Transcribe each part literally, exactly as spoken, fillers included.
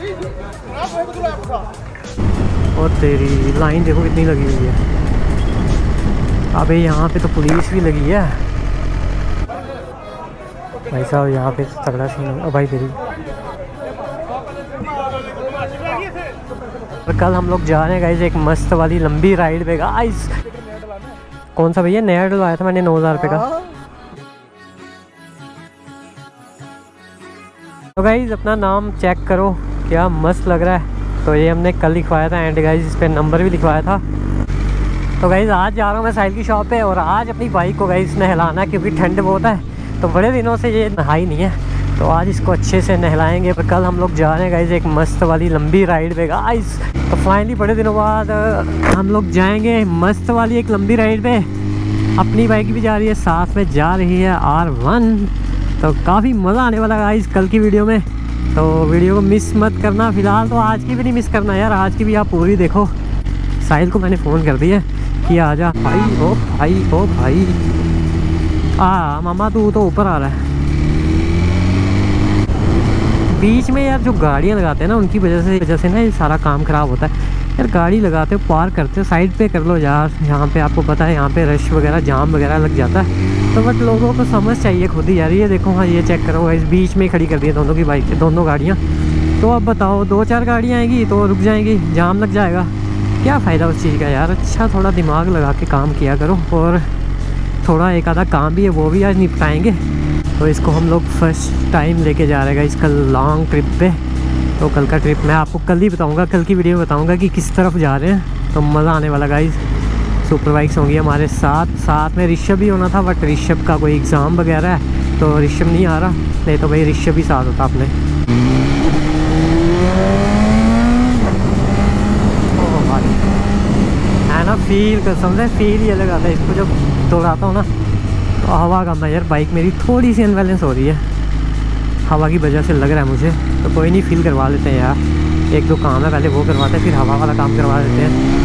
और तेरी लाइन देखो कितनी लगी हुई है। अबे यहाँ पे तो पुलिस भी लगी है भाई साहब, यहाँ पे तगड़ा सीन है भाई तेरी। और कल हम लोग जा रहे हैं गाइस एक मस्त वाली लंबी राइड पे गाइस। कौन सा भैया? नया डलवाया था मैंने नौ हज़ार रुपये का। तो गाइस अपना नाम चेक करो, क्या मस्त लग रहा है। तो ये हमने कल लिखवाया था एंड गाइस इस पर नंबर भी लिखवाया था। तो गाइस आज जा रहा हूँ मैं साहिल की शॉप पे और आज अपनी बाइक को गाइस नहलाना है क्योंकि ठंड बहुत है। तो बड़े दिनों से ये नहाई नहीं है, तो आज इसको अच्छे से नहलाएंगे। पर कल हम लोग जा रहे हैं गाइस एक मस्त वाली लंबी राइड पे गाइस। तो फाइनली बड़े दिनों बाद हम लोग जाएंगे मस्त वाली एक लंबी राइड पे। अपनी बाइक भी जा रही है, साथ में जा रही है आर वन। तो काफ़ी मज़ा आने वाला गाइस कल की वीडियो में, तो वीडियो को मिस मत करना। फिलहाल तो आज की भी नहीं मिस करना यार, आज की भी आप पूरी देखो। साहिल को मैंने फ़ोन कर दिया कि आ जा भाई। ओ भाई ओ भाई आ मामा तू तो ऊपर आ रहा है। बीच में यार जो गाड़ियाँ लगाते हैं ना उनकी वजह से वजह से ना ये सारा काम ख़राब होता है यार। गाड़ी लगाते हो, पार करते हो, साइड पे कर लो यार। यहाँ पे आपको पता है यहाँ पे रश वगैरह जाम वगैरह लग जाता है, तो बट लोगों को समझ चाहिए खुद ही यार। ये देखो हाँ ये चेक करो, इस बीच में खड़ी कर दी है दोनों की बाइक, दोनों गाड़ियाँ। तो अब बताओ दो चार गाड़ियाँ आएंगी तो रुक जाएंगी, जाम लग जाएगा, क्या फ़ायदा उस चीज़ का यार। अच्छा थोड़ा दिमाग लगा के काम किया करो, और थोड़ा एक आधा काम भी है वो भी आज निपटाएंगे। तो इसको हम लोग फर्स्ट टाइम लेके जा रहे हैं इसका लॉन्ग ट्रिप पे। तो कल का ट्रिप मैं आपको कल ही बताऊंगा, कल की वीडियो में बताऊंगा कि किस तरफ जा रहे हैं। तो मज़ा आने वाला गाइस। सुपर बाइक्स होंगी हमारे साथ, साथ में ऋषभ भी होना था बट ऋषभ का कोई एग्ज़ाम वगैरह है तो ऋषभ नहीं आ रहा, नहीं तो भाई ऋषभ भी साथ होता अपने। ओह भाई है ना, फील कसम से फील ये लगाता है इसको जब दौड़ाता हूँ ना। तो हवा कम है यार, बाइक मेरी थोड़ी सी अनबैलेंस हो रही है हवा की वजह से लग रहा है मुझे। तो कोई नहीं, फील करवा लेते हैं यार। एक दो काम है पहले वो करवाते हैं, फिर हवा वाला काम करवा देते हैं।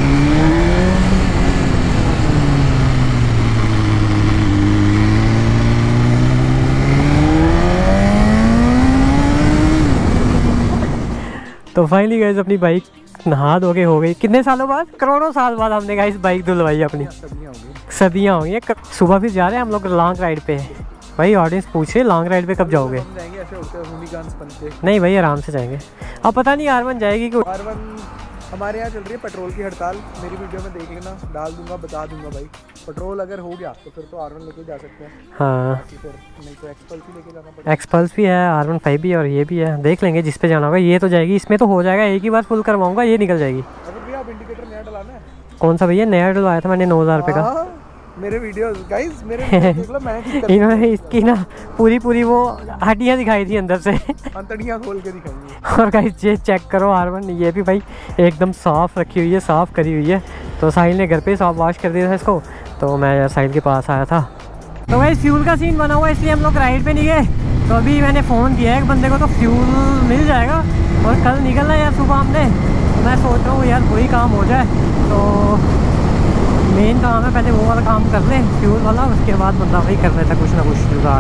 तो फाइनली गाइस अपनी बाइक नहा धो के हो गई। कितने सालों बाद, करोड़ों साल बाद हमने गाइस बाइक धुलवाई अपनी। सदियाँ हो गई। सुबह फिर जा रहे हैं हम लोग लॉन्ग राइड पे। भाई ऑडियंस पूछे लॉन्ग राइड पे कब जाओगे? जाएंगे ऐसे उड़ते हुए नहीं भाई आराम से जाएंगे। अब पता नहीं आर वन जाएगी कि आर वन हमारे यहाँ चल रही है पेट्रोल की हड़ताल। मेरी वीडियो में देख लेना, डाल दूंगा, बता दूंगा भाई। पेट्रोल अगर हो गया तो फिर तो आर वन लेके जा सकते हैं। हाँ फिर नहीं तो एक्सपल्स ही लेके जाना पड़ेगा। एक्सपल्स भी है, आर वन फाइव भी है और ये भी है। देख लेंगे जिस पे जाना होगा। ये तो जाएगी, इसमें तो हो जाएगा, एक ही बार फुल करवाऊंगा ये निकल जाएगी। अगर भैया आप इंडिकेटर नया डलाना है। कौन सा भैया? नया डलवाया था मैंने नौ हज़ार रुपये का। मेरे वीडियोस गाइस मेरे वीडियोस देख लो, मैं इन्होंने इसकी ना पूरी पूरी वो हड्डियाँ दिखाई थी अंदर से अंतड़ियाँ खोल के दिखाई। और गाइस ये चेक करो आर वन, ये भी भाई एकदम साफ़ रखी हुई है, साफ़ करी हुई है। तो साहिल ने घर पे साफ वॉश कर दिया था इसको, तो मैं यार साहिल के पास आया था। तो भाई फ्यूल का सीन बना हुआ है इसलिए हम लोग राइड पे नहीं गए। तो अभी मैंने फ़ोन किया है एक बंदे को, तो फ्यूल मिल जाएगा और कल निकलना है यार सुबह हमने। तो मैं सोच रहा हूँ यार वही काम हो जाए, तो मेन काम है पहले वो वाला काम कर ले फ्यूल वाला, उसके बाद बंदा भाई कर लेता कुछ ना कुछ जुगाड़।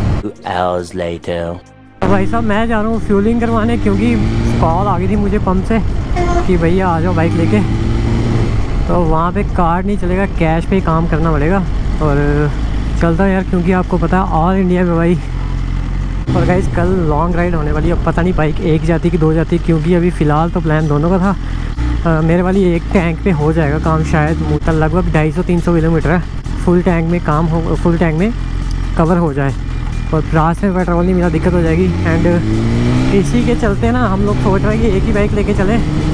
तो भाई साहब मैं जा रहा हूँ फ्यूलिंग करवाने, क्योंकि कॉल आ गई थी मुझे पंप से कि भैया आ जाओ बाइक लेके। तो वहाँ पे कार्ड नहीं चलेगा, कैश पे ही काम करना पड़ेगा। और चलता है यार, क्योंकि आपको पता है ऑल इंडिया में भाई। और गाइस कल लॉन्ग राइड होने वाली है, अब पता नहीं बाइक एक जाती कि दो जाती, क्योंकि अभी फ़िलहाल तो प्लान दोनों का था। आ, मेरे वाली एक टैंक पे हो जाएगा काम शायद, मुतल लगभग ढाई सौ तीन सौ किलोमीटर है। फुल टैंक में काम हो, फुल टैंक में कवर हो जाए। और रास्ते में पेट्रोल नहीं मिला दिक्कत हो जाएगी। एंड इसी के चलते ना हम लोग सोच रहे हैं कि एक ही बाइक लेके चलें।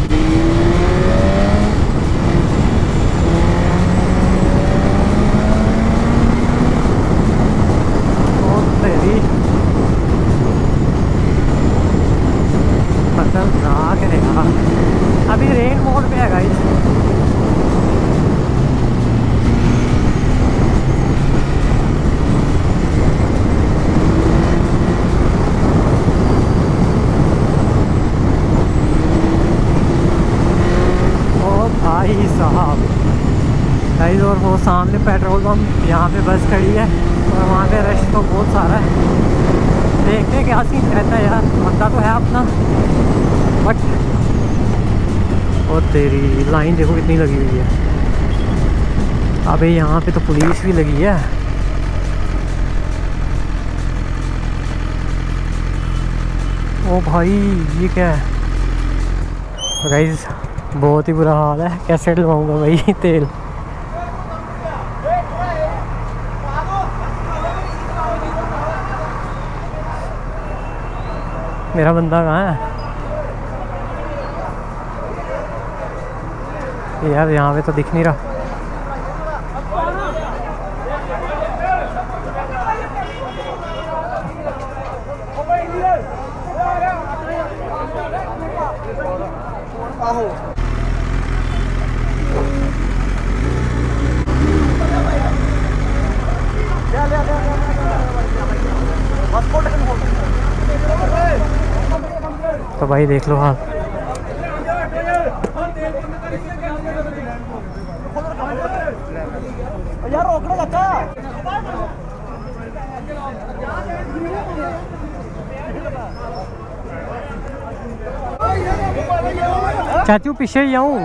अभी रेन मोड पे है गाइस। ओ भाई साहब गाइस, और वो सामने पेट्रोल पंप, यहाँ पे बस खड़ी है और वहाँ पे रश तो बहुत सारा है। देखते हैं क्या सीन रहता है यार, बंदा तो है अपना। बट और तेरी लाइन देखो कितनी लगी हुई है। अबे यहाँ पे तो पुलिस भी लगी है। ओ भाई ये क्या है गाइस, बहुत ही बुरा हाल है। कैसे डलवाऊंगा भाई तेल। मेरा बंदा कहाँ है यार? यहाँ पे तो दिख नहीं रहा। तो भाई देख लो हाल। चाचू पीछे ही आऊँ।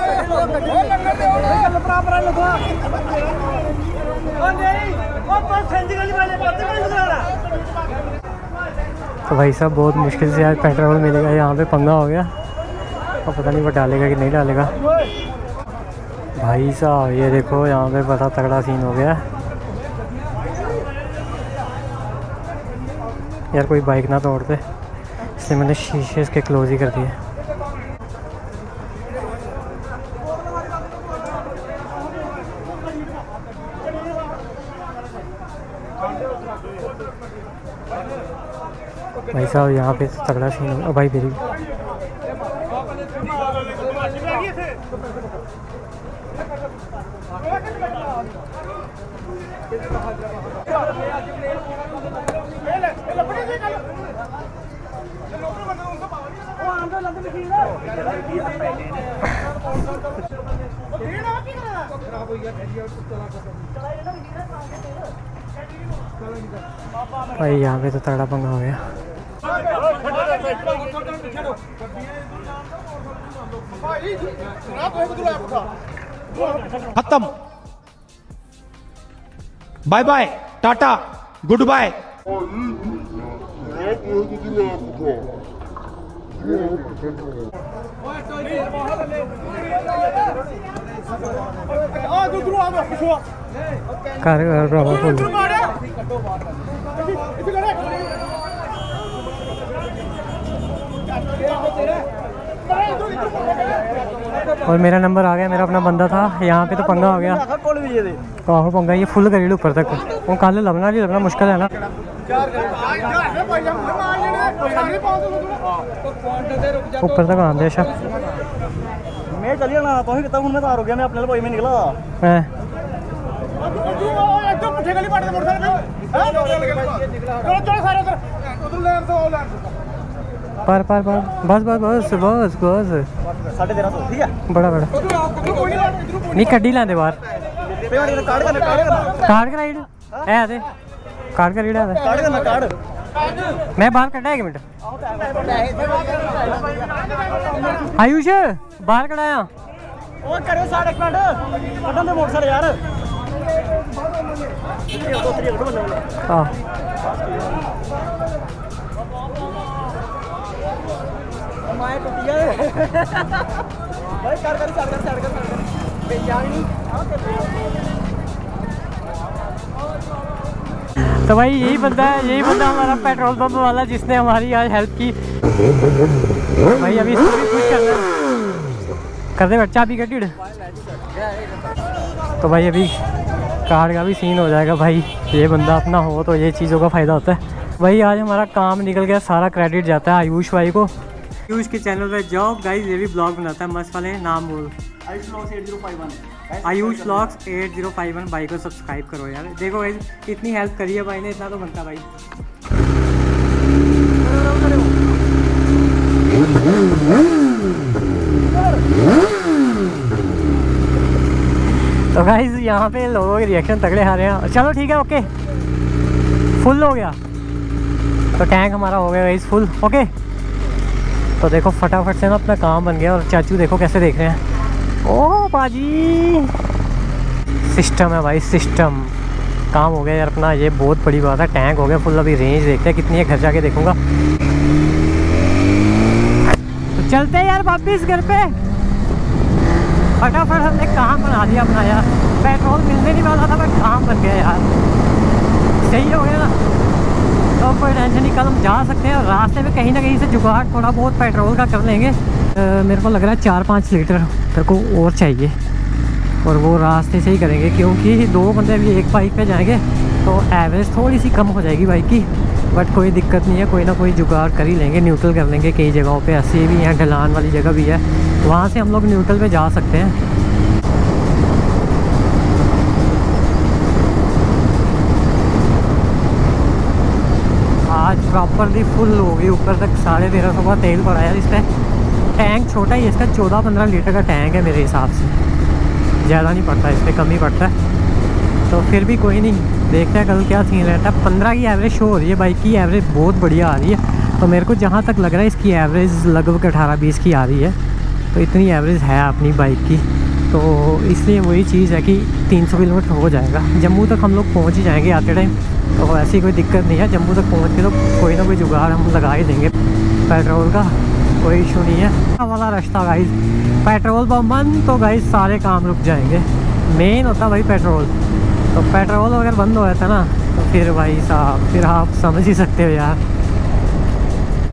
तो भाई साहब बहुत मुश्किल से आज पेट्रोल मिलेगा। यहाँ पे पंगा हो गया और पता नहीं वो डालेगा कि नहीं डालेगा। भाई साहब ये देखो यहाँ पे बड़ा तगड़ा सीन हो गया यार। कोई बाइक ना तोड़ते इसलिए मैंने शीशे इसके क्लोज ही कर दिए। भाई साहब यहाँ पे तो तगड़ा सीन हो गया भाई। मेरी भाई यहाँ पे तो तगड़ा पंगा हो गया। खत्म, bye bye, tata, good bye. कर और मेरा नंबर आ गया। मेरा अपना बंदा था। यहाँ पे तो पंगा हो गया। कहो पंगा ये फुल करी ऊपर तक। वो कल लभना नहीं लभना मुश्किल है ना। ऊपर तक आंदे अच्छा मैं चलिए ना तो ही कितना हूं मैं तो आ गया। मैं अपने भाई में निकला है एकदम पुठे गली पाटे मोटरसाइकिल हां चलो चलो सारे उधर उधर लेन से और लेन पर पर पर बस बस बस बस बस साढ़े तेरह सौ ठीक है। बड़ा बड़ा नहीं कड्डी लांदे बाहर कार्ड करना कार्ड करना कार्ड का राइड है दे कार्ड का राइड है कार्ड करना कार्ड मैं बाहर कटा एक मिनट। आयुष बाहर कटाया ओ करो साढ़े एक मिनट कटन दे मोटरसाइकिल यार। दो तरीके बंदे वाले हां माय टूटी है भाई कर कर कर कर कर बेजान नहीं। तो भाई यही बंदा है, यही बंदा हमारा पेट्रोल पंप वाला जिसने हमारी आज हेल्प की। भाई अभी इसको भी कुछ करना कर दे बच्चा अभी गड्ढी। तो भाई अभी कार का भी सीन हो जाएगा। भाई ये बंदा अपना हो तो ये चीज़ों का फ़ायदा होता है। भाई आज हमारा काम निकल गया, सारा क्रेडिट जाता है आयुष भाई को। आयुष के चैनल पे जाओ गाइस, ये भी ब्लॉग बनाता है मस्त वाले, नाम बोल Ayush vlogs at zero five one. भाई को सब्सक्राइब करो यार। देखो गाइस इतनी हेल्प करी है भाई ने, इतना तो बनता भाई। तो गाइस यहाँ पे लोगों के रिएक्शन तगड़े आ रहे हैं। चलो ठीक है ओके, फुल हो गया तो टैंक हमारा हो गया गाइस फुल। ओके तो देखो फटाफट से ना अपना काम बन गया। और चाचू देखो कैसे देख रहे हैं। ओह बाजी, सिस्टम है भाई, सिस्टम। काम हो गया यार अपना, ये बहुत बड़ी बात है। टैंक हो गया फुल। अभी रेंज देखते हैं कितनी है, घर जाके देखूंगा। तो चलते हैं यार वापिस घर पे। फटाफट हमने काम बना दिया अपना यार। पेट्रोल मिलने नहीं वाला था बट काम बन गया यार, सही हो गया ना। तो कोई टेंशन नहीं, कल हम जा सकते हैं। और रास्ते में कहीं ना कहीं से जुगाड़ थोड़ा बहुत पेट्रोल का कर लेंगे। आ, मेरे को लग रहा है चार पाँच लीटर मेरे को और चाहिए, और वो रास्ते से ही करेंगे क्योंकि दो बंदे भी एक बाइक पे जाएंगे तो एवरेज थोड़ी सी कम हो जाएगी बाइक की। बट कोई दिक्कत नहीं है, कोई ना कोई जुगाड़ कर ही लेंगे, न्यूट्रल कर लेंगे। कई जगहों पे ऐसे भी हैं, ढलान वाली जगह भी है, वहाँ से हम लोग न्यूट्रल पे जा सकते हैं। आज प्रॉपरली फुल होगी ऊपर तक। साढ़े तेरह सौ का तेल पड़ा है इस पर। टैंक छोटा ही है इसका, चौदह पंद्रह लीटर का टैंक है मेरे हिसाब से, ज़्यादा नहीं पड़ता इस पर, कम ही पड़ता है। तो फिर भी कोई नहीं, देखते हैं कल क्या सीन रहता है। पंद्रह की एवरेज शो हो रही है, बाइक की एवरेज बहुत बढ़िया आ रही है। तो मेरे को जहाँ तक लग रहा है इसकी एवरेज लगभग अठारह बीस की आ रही है। तो इतनी एवरेज है अपनी बाइक की, तो इसलिए वही चीज़ है कि तीन सौ किलोमीटर हो जाएगा। जम्मू तक हम लोग पहुँच ही जाएंगे आते टाइम, तो ऐसी कोई दिक्कत नहीं है। जम्मू तक पहुँच के तो कोई ना कोई जुगाड़ हम लगा ही देंगे पेट्रोल का, कोई इशू नहीं है। वाला रास्ता गाइस, पेट्रोल पंप बंद तो गाइस सारे काम रुक जाएंगे। मेन होता भाई पेट्रोल, तो पेट्रोल अगर बंद हो जाता ना तो फिर भाई साहब फिर आप समझ ही सकते हो यार,